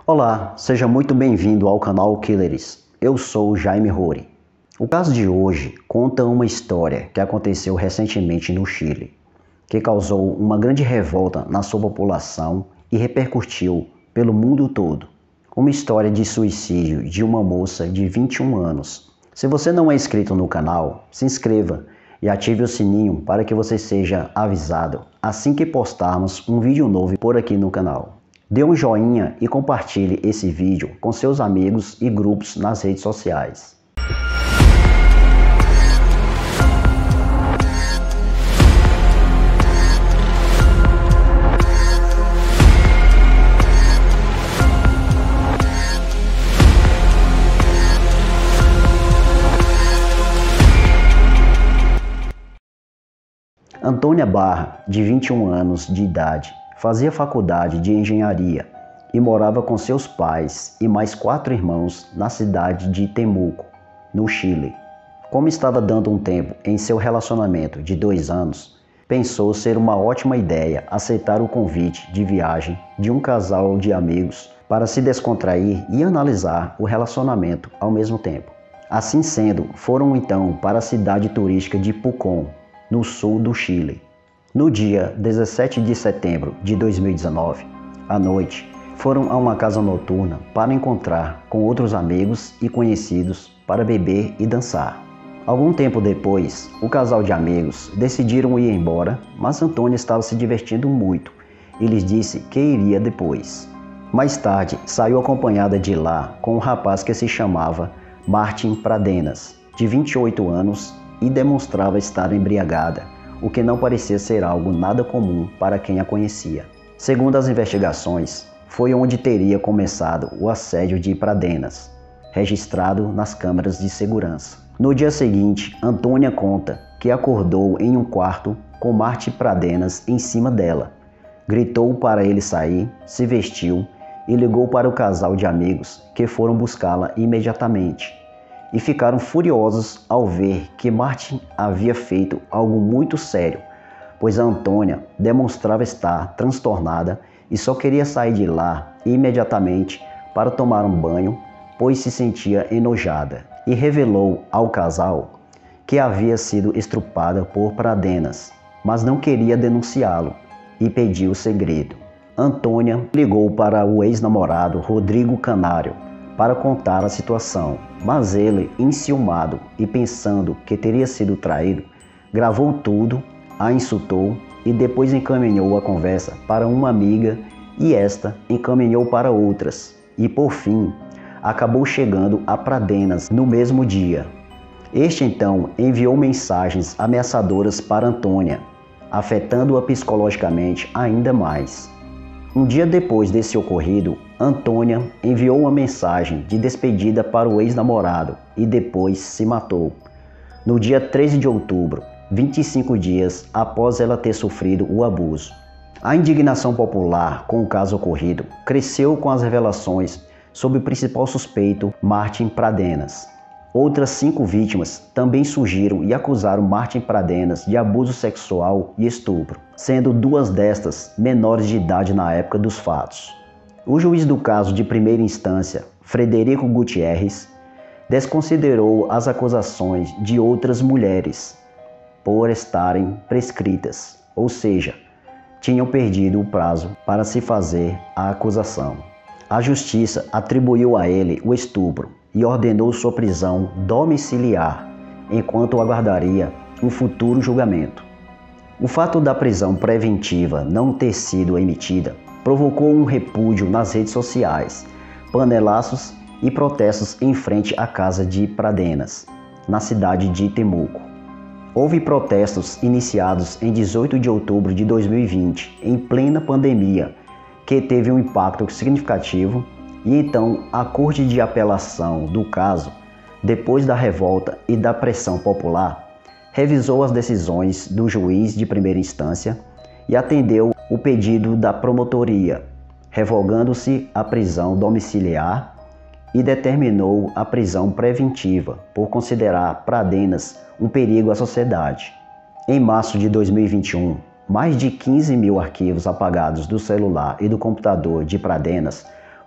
Olá, seja muito bem-vindo ao canal Killers. Eu sou Jaime Rory. O caso de hoje conta uma história que aconteceu recentemente no Chile, que causou uma grande revolta na sua população e repercutiu pelo mundo todo. Uma história de suicídio de uma moça de 21 anos. Se você não é inscrito no canal, se inscreva e ative o sininho para que você seja avisado assim que postarmos um vídeo novo por aqui no canal. Dê um joinha e compartilhe esse vídeo com seus amigos e grupos nas redes sociais. Antônia Barra, de 21 anos de idade, fazia faculdade de engenharia e morava com seus pais e mais 4 irmãos na cidade de Temuco, no Chile. Como estava dando um tempo em seu relacionamento de 2 anos, pensou ser uma ótima ideia aceitar o convite de viagem de um casal de amigos para se descontrair e analisar o relacionamento ao mesmo tempo. Assim sendo, foram então para a cidade turística de Pucón, no sul do Chile. No dia 17 de setembro de 2019, à noite, foram a uma casa noturna para encontrar com outros amigos e conhecidos para beber e dançar. Algum tempo depois, o casal de amigos decidiram ir embora, mas Antônia estava se divertindo muito e lhes disse que iria depois. Mais tarde, saiu acompanhada de lá com um rapaz que se chamava Martin Pradenas, de 28 anos, e demonstrava estar embriagada, o que não parecia ser algo nada comum para quem a conhecia. Segundo as investigações, foi onde teria começado o assédio de Pradenas, registrado nas câmeras de segurança. No dia seguinte, Antônia conta que acordou em um quarto com Martin Pradenas em cima dela. Gritou para ele sair, se vestiu e ligou para o casal de amigos que foram buscá-la imediatamente. E ficaram furiosos ao ver que Martin havia feito algo muito sério, pois a Antônia demonstrava estar transtornada e só queria sair de lá imediatamente para tomar um banho, pois se sentia enojada, e revelou ao casal que havia sido estrupada por Pradenas, mas não queria denunciá-lo e pediu o segredo. Antônia ligou para o ex-namorado Rodrigo Canário para contar a situação, mas ele, enciumado e pensando que teria sido traído, gravou tudo, a insultou e depois encaminhou a conversa para uma amiga e esta encaminhou para outras e, por fim, acabou chegando a Pradenas no mesmo dia. Este então enviou mensagens ameaçadoras para Antônia, afetando-a psicologicamente ainda mais. Um dia depois desse ocorrido, Antônia enviou uma mensagem de despedida para o ex-namorado e depois se matou. No dia 13 de outubro, 25 dias após ela ter sofrido o abuso. A indignação popular com o caso ocorrido cresceu com as revelações sobre o principal suspeito, Martin Pradenas. Outras 5 vítimas também surgiram e acusaram Martin Pradenas de abuso sexual e estupro, sendo 2 destas menores de idade na época dos fatos. O juiz do caso de primeira instância, Frederico Gutierrez, desconsiderou as acusações de outras mulheres por estarem prescritas, ou seja, tinham perdido o prazo para se fazer a acusação. A justiça atribuiu a ele o estupro e ordenou sua prisão domiciliar, enquanto aguardaria um futuro julgamento. O fato da prisão preventiva não ter sido emitida provocou um repúdio nas redes sociais, panelaços e protestos em frente à casa de Pradenas, na cidade de Temuco. Houve protestos iniciados em 18 de outubro de 2020, em plena pandemia, que teve um impacto significativo. E então a Corte de Apelação do caso, depois da revolta e da pressão popular, revisou as decisões do juiz de primeira instância e atendeu o pedido da promotoria, revogando-se a prisão domiciliar e determinou a prisão preventiva por considerar Pradenas um perigo à sociedade. Em março de 2021, mais de 15 mil arquivos apagados do celular e do computador de Pradenas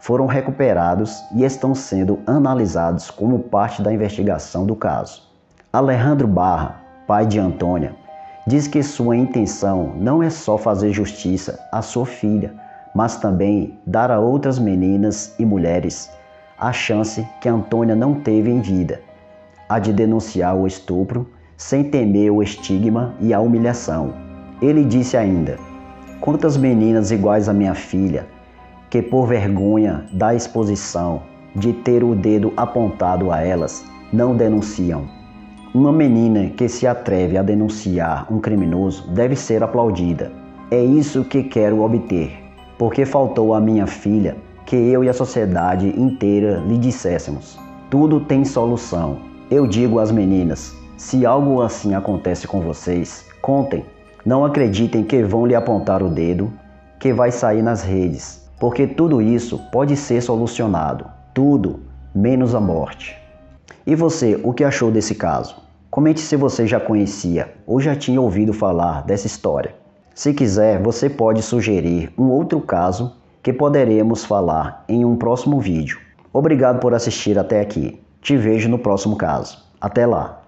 foram recuperados e estão sendo analisados como parte da investigação do caso. Alejandro Barra, pai de Antônia, diz que sua intenção não é só fazer justiça à sua filha, mas também dar a outras meninas e mulheres a chance que Antônia não teve em vida, a de denunciar o estupro sem temer o estigma e a humilhação. Ele disse ainda: quantas meninas iguais à minha filha, que por vergonha da exposição de ter o dedo apontado a elas, não denunciam. Uma menina que se atreve a denunciar um criminoso deve ser aplaudida. É isso que quero obter, porque faltou à minha filha que eu e a sociedade inteira lhe disséssemos: tudo tem solução. Eu digo às meninas, se algo assim acontece com vocês, contem. Não acreditem que vão lhe apontar o dedo, que vai sair nas redes, porque tudo isso pode ser solucionado. Tudo, menos a morte. E você, o que achou desse caso? Comente se você já conhecia ou já tinha ouvido falar dessa história. Se quiser, você pode sugerir um outro caso que poderemos falar em um próximo vídeo. Obrigado por assistir até aqui. Te vejo no próximo caso. Até lá!